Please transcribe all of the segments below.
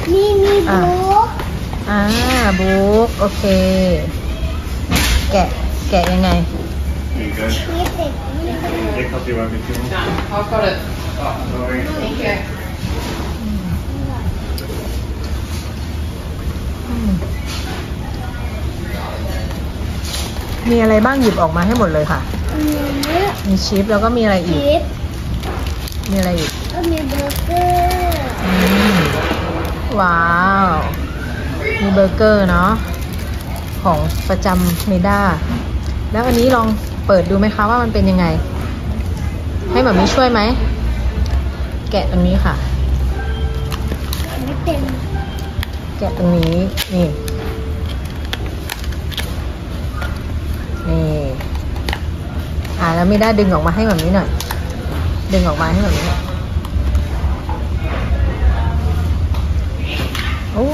นี่บุ๊กบุ๊กโอเคแกะยังไงมีอะไรบ้างหยิบออกมาให้หมดเลยค่ะมีชิปแล้วก็มีอะไรอีกมีอะไรอีกก็มีเบอร์เกอร์ว้าวมีเบอร์เกอร์เนาะของประจำเมด้าแล้วอันนี้ลองเปิดดูไหมคะว่ามันเป็นยังไงให้หมามิช่วยไหมแกะตรงนี้ค่ะไม่เป็นแกะตรงนี้นี่แล้วไม่ได้ดึงออกมาให้แบบนี้หน่อยดึงออกมาให้แบบนี้โอ้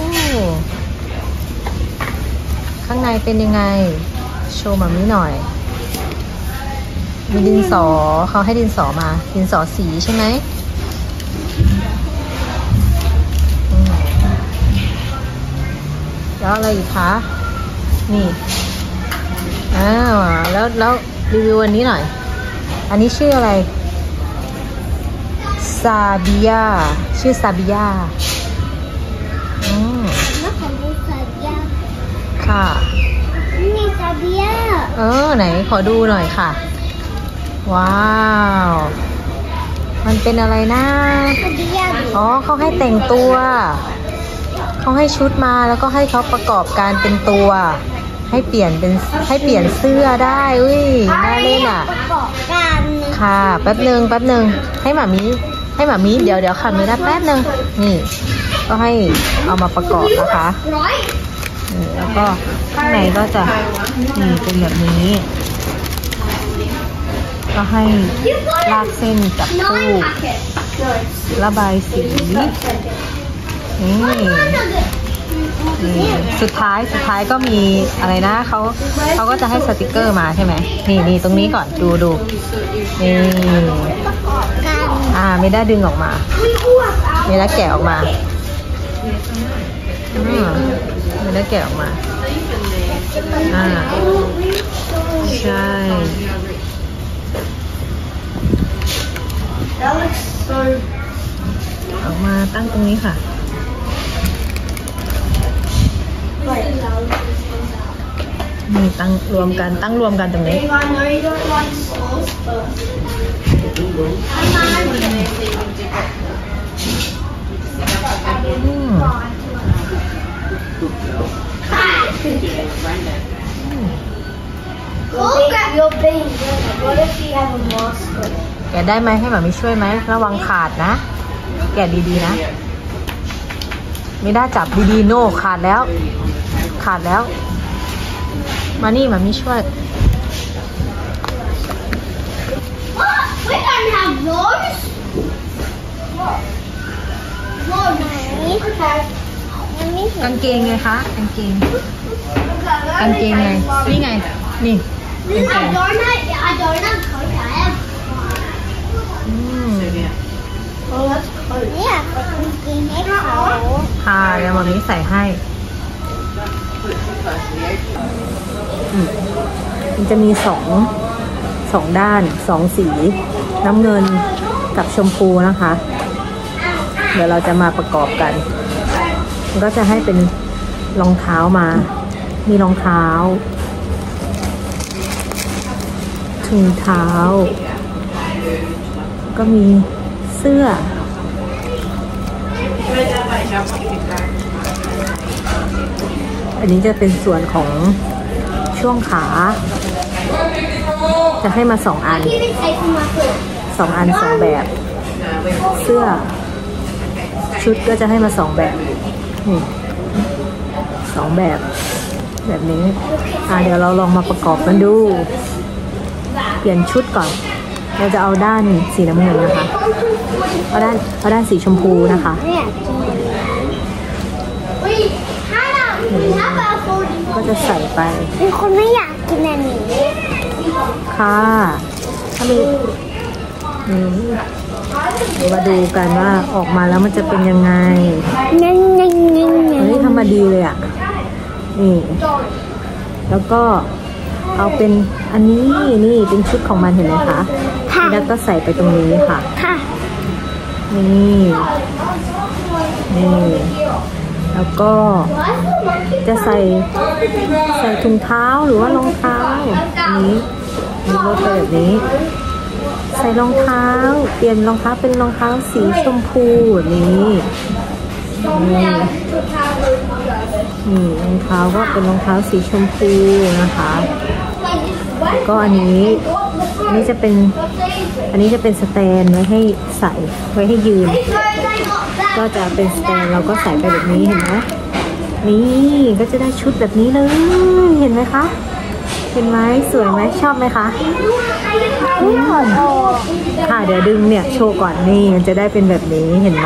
ข้างในเป็นยังไงโชว์แบบนี้หน่อยมีดินสอเขาให้ดินสอมาดินสอสีใช่ไหมแล้วอะไรอีกคะนี่แล้วรีวิวอันนี้หน่อยอันนี้ชื่ออะไรซาบิยาชื่อซาบิยาแล้วของดูซาบิยาค่ะนี่ซาบิยาไหนขอดูหน่อยค่ะว้าวมันเป็นอะไรนะซาบิยาเขาให้แต่งตัวเขาให้ชุดมาแล้วก็ให้เขาประกอบการเป็นตัวให้เปลี่ยนเสื้อได้อุ้ยน่าเล่นอ่ะประกอบกันค่ะแป๊บนึงให้หมามีเดี๋ยวค่ะมีนะแป๊บนึงนี่ก็ให้เอามาประกอบนะคะนี่แล้วก็ข้างในก็จะเป็นแบบนี้ก็ให้ลากเส้นกับตู้ระบายสีนี่สุดท้ายก็มีอะไรนะเขาก็จะให้สติกเกอร์มาใช่ไหมนี่ตรงนี้ก่อนดูนี่ไม่ได้ดึงออกมาไม่ได้แกะออกมาไม่ได้แกะออกมาใช่ออกมาตั้งตรงนี้ค่ะนี่ตั้งรวมกันตรงนี้แกะได้ไหมให้หมามิช่วยไหมระวังขาดนะแกะดีๆนะไม่ได้จับดีๆโน่ขาดแล้วมานี่มามิช่วยกางเกงไงคะกางเกงไงนี่ไงนี่เนี่ยกางเกงให้เขาค่ะเดี๋ยวมามิใส่ให้มันจะมีสองด้าน2สีน้ำเงินกับชมพูนะคะเดี๋ยวเราจะมาประกอบกันมันก็จะให้เป็นรองเท้ามามีรองเท้าถุงเท้าก็มีเสื้ออันนี้จะเป็นส่วนของช่วงขาจะให้มา2 อัน2 แบบเสื้อชุดก็จะให้มา2 แบบนี่2 แบบนี้เดี๋ยวเราลองมาประกอบกันดูเปลี่ยนชุดก่อนเราจะเอาด้านสีน้ำเงินนะคะเอาด้านสีชมพูนะคะก็จะใส่ไปมีคนไม่อยากกินอันนี้ค่ะถ้ามาดูกันว่าออกมาแล้วมันจะเป็นยังไงนี่แล้วก็เอาเป็นอันนี้นี่เป็นชุดของมันเห็นไหมคะแล้วก็ใส่ไปตรงนี้ค่ะค่ะนี่แล้วก็จะใส่ถุงเท้าหรือว่ารองเท้าอันนี้มีรถแบบนี้ใส่รองเท้าเปลี่ยนรองเท้าเป็นรองเท้าสีชมพูนี่รองเท้าก็เป็นรองเท้าสีชมพูนะคะก็อันนี้จะเป็นสแตนไว้ให้ใส่ไว้ให้ยืนก็จะเป็นสแตนเราก็ใส่ไปแบบนี้เห็นไหมนี่ก็จะได้ชุดแบบนี้เลยเห็นไหมคะเห็นไหมสวยไหมชอบไหมคะค่ะเดี๋ยวดึงเนี่ยโชว์ก่อนนี่มันจะได้เป็นแบบนี้เห็นไหม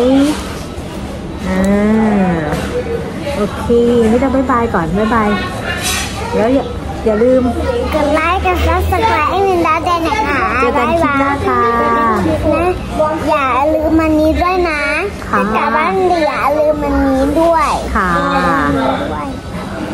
โอเคนี่เราบ๊ายบายก่อนบ๊ายบายแล้วอย่าลืมกดไลค์กดซับสไครต์ให้มินดาด้วยนะคะเจอกันคลิปหน้าค่ะอย่าลืมมันนี้ด้วยนะถ้ากลับบ้านอย่าลืมมันนี้ด้วยค่ะ